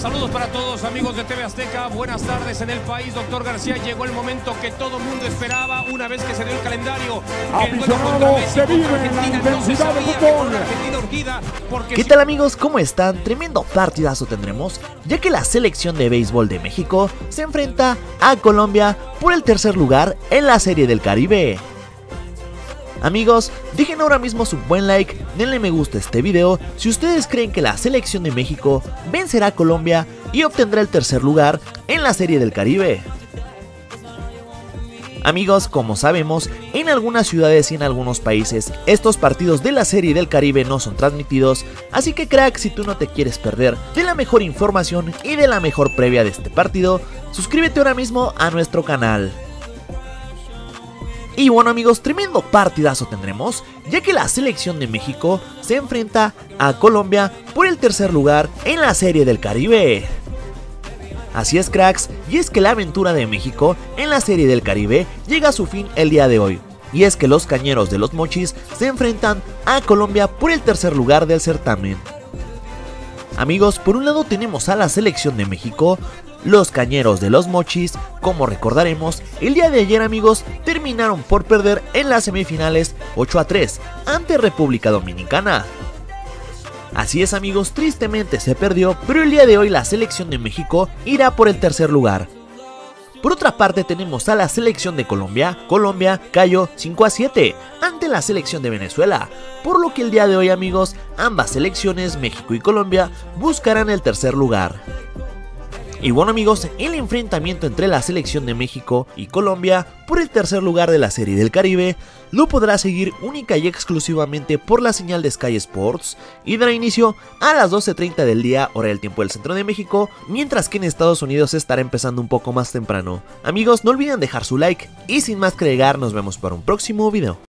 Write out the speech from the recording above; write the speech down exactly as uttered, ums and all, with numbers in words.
Saludos para todos, amigos de T V Azteca. Buenas tardes en el país. Doctor García, llegó el momento que todo el mundo esperaba una vez que se dio el calendario. Aficionados, se vive la intensidad del fútbol. ¿Qué tal, amigos? ¿Cómo están? Tremendo partidazo tendremos, ya que la selección de béisbol de México se enfrenta a Colombia por el tercer lugar en la Serie del Caribe. Amigos, dejen ahora mismo su buen like, denle me gusta a este video si ustedes creen que la selección de México vencerá a Colombia y obtendrá el tercer lugar en la Serie del Caribe. Amigos, como sabemos, en algunas ciudades y en algunos países estos partidos de la Serie del Caribe no son transmitidos, así que crack, si tú no te quieres perder de la mejor información y de la mejor previa de este partido, suscríbete ahora mismo a nuestro canal. Y bueno, amigos, tremendo partidazo tendremos, ya que la selección de México se enfrenta a Colombia por el tercer lugar en la Serie del Caribe. Así es, cracks, y es que la aventura de México en la Serie del Caribe llega a su fin el día de hoy. Y es que los Cañeros de los Mochis se enfrentan a Colombia por el tercer lugar del certamen. Amigos, por un lado tenemos a la selección de México, los Cañeros de los Mochis. Como recordaremos, el día de ayer, amigos, terminaron por perder en las semifinales ocho a tres ante República Dominicana. Así es, amigos, tristemente se perdió, pero el día de hoy la selección de México irá por el tercer lugar. Por otra parte tenemos a la selección de Colombia. Colombia cayó cinco a siete ante la selección de Venezuela, por lo que el día de hoy, amigos, ambas selecciones, México y Colombia, buscarán el tercer lugar. Y bueno, amigos, el enfrentamiento entre la selección de México y Colombia por el tercer lugar de la Serie del Caribe lo podrá seguir única y exclusivamente por la señal de Sky Sports y dará inicio a las doce treinta del día, hora del tiempo del centro de México, mientras que en Estados Unidos estará empezando un poco más temprano. Amigos, no olviden dejar su like y sin más que agregar, nos vemos para un próximo video.